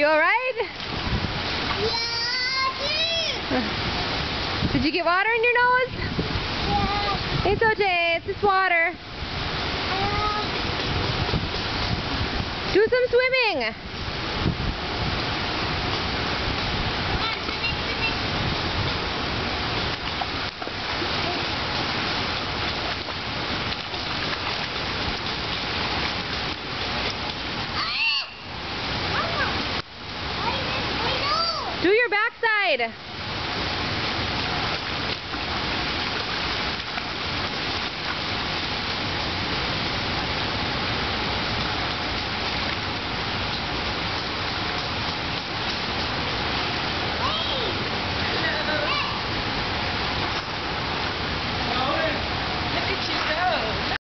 you alright? Yeah, Did you get water in your nose? yeah. It's okay, it's just water. Do some swimming. Do your backside.